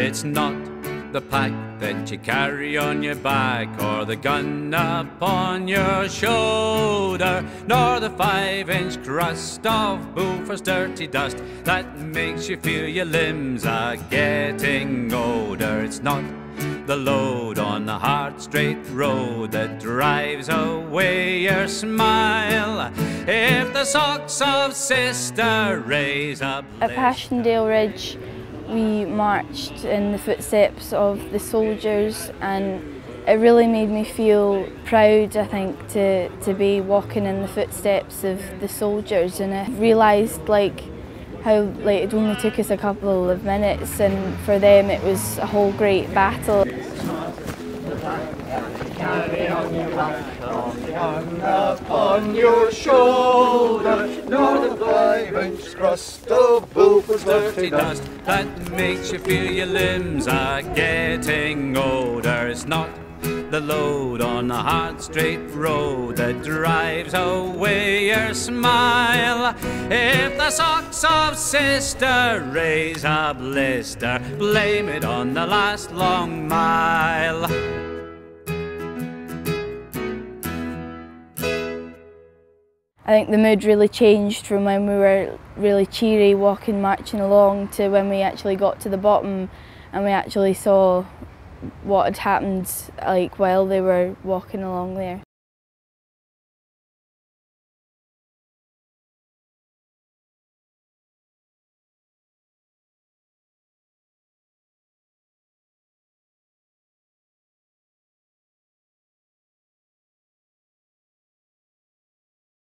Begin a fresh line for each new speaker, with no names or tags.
It's not the pack that you carry on your back, or the gun upon your shoulder, nor the 5-inch crust of Buford's dirty dust that makes you feel your limbs are getting older. It's not the load on the hard straight road that drives away your smile. If the socks of Sister raise up
at Passchendaele Ridge, we marched in the footsteps of the soldiers, and it really made me feel proud, I think, to be walking in the footsteps of the soldiers. And I realised how it only took us a couple of minutes, and for them it was a whole great battle.
Carry on your back, upon your shoulder, nor the 5-inch crust of Buford's dirty dust
that makes you feel your limbs are getting older. It's not the load on the hard straight road that drives away your smile. If the socks of Sister raise a blister, blame it on the last long mile.
I think the mood really changed from when we were really cheery walking, marching along, to when we actually got to the bottom and we actually saw what had happened while they were walking along there.